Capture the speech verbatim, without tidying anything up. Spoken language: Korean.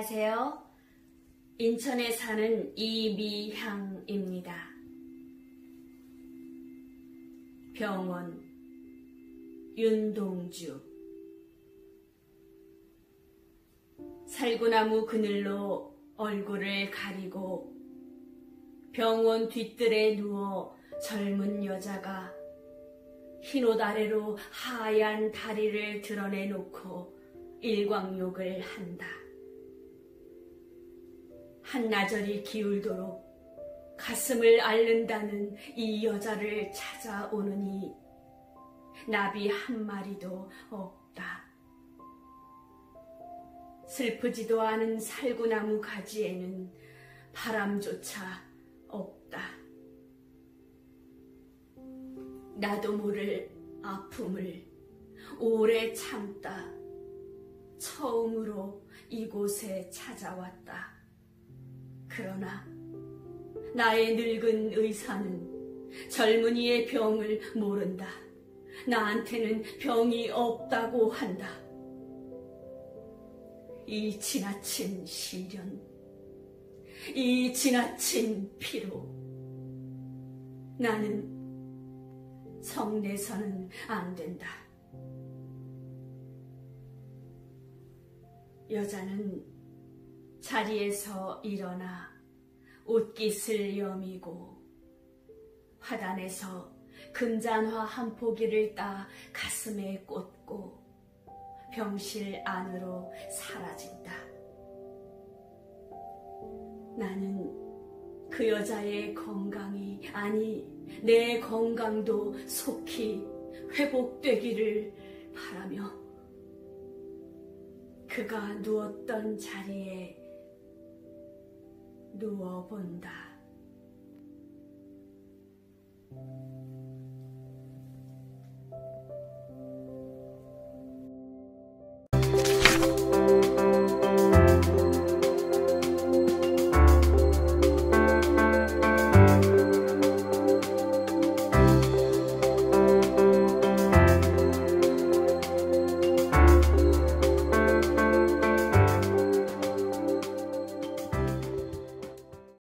안녕하세요. 인천에 사는 이미향입니다. 병원 윤동주. 살구나무 그늘로 얼굴을 가리고 병원 뒤뜰에 누워 젊은 여자가 흰옷 아래로 하얀 다리를 드러내놓고 일광욕을 한다. 한나절이 기울도록 가슴을 앓는다는 이 여자를 찾아오느니 나비 한 마리도 없다. 슬프지도 않은 살구나무 가지에는 바람조차 없다. 나도 모를 아픔을 오래 참다 처음으로 이곳에 찾아왔다. 그러나 나의 늙은 의사는 젊은이의 병을 모른다. 나한테는 병이 없다고 한다. 이 지나친 시련, 이 지나친 피로, 나는 성내서는 안 된다. 여자는 자리에서 일어나 옷깃을 여미고 화단에서 금잔화 한 포기를 따 가슴에 꽂고 병실 안으로 사라진다. 나는 그 여자의 건강이, 아니 내 건강도 속히 회복되기를 바라며 그가 누웠던 자리에 누워본다.